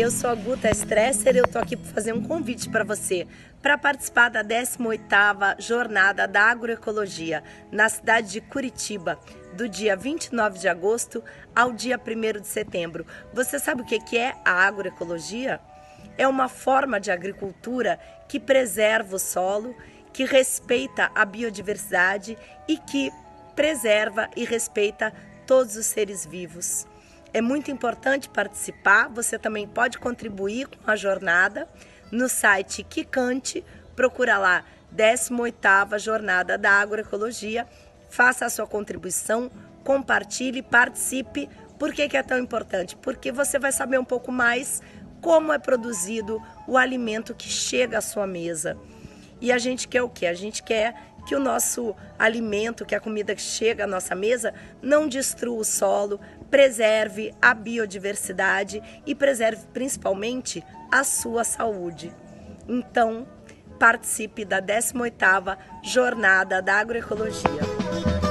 Eu sou a Guta Stresser e eu tô aqui para fazer um convite para você para participar da 18ª Jornada da Agroecologia na cidade de Curitiba, do dia 29 de agosto ao dia 1º de setembro. Você sabe o que é a agroecologia? É uma forma de agricultura que preserva o solo, que respeita a biodiversidade e que preserva e respeita todos os seres vivos. É muito importante participar, você também pode contribuir com a jornada no site Kikante, procura lá 18ª Jornada da Agroecologia, faça a sua contribuição, compartilhe, participe. Por que é tão importante? Porque você vai saber um pouco mais como é produzido o alimento que chega à sua mesa. E a gente quer o quê? A gente quer que o nosso alimento, que a comida que chega à nossa mesa, não destrua o solo, preserve a biodiversidade e preserve principalmente a sua saúde. Então, participe da 18ª Jornada da Agroecologia.